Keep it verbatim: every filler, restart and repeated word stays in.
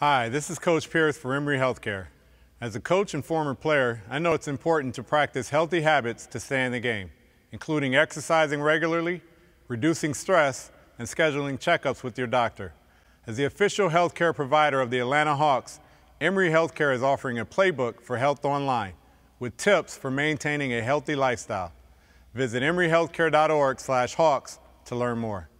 Hi, this is Coach Pierce for Emory Healthcare. As a coach and former player, I know it's important to practice healthy habits to stay in the game, including exercising regularly, reducing stress, and scheduling checkups with your doctor. As the official healthcare provider of the Atlanta Hawks, Emory Healthcare is offering a playbook for health online with tips for maintaining a healthy lifestyle. Visit emory healthcare dot org slash hawks to learn more.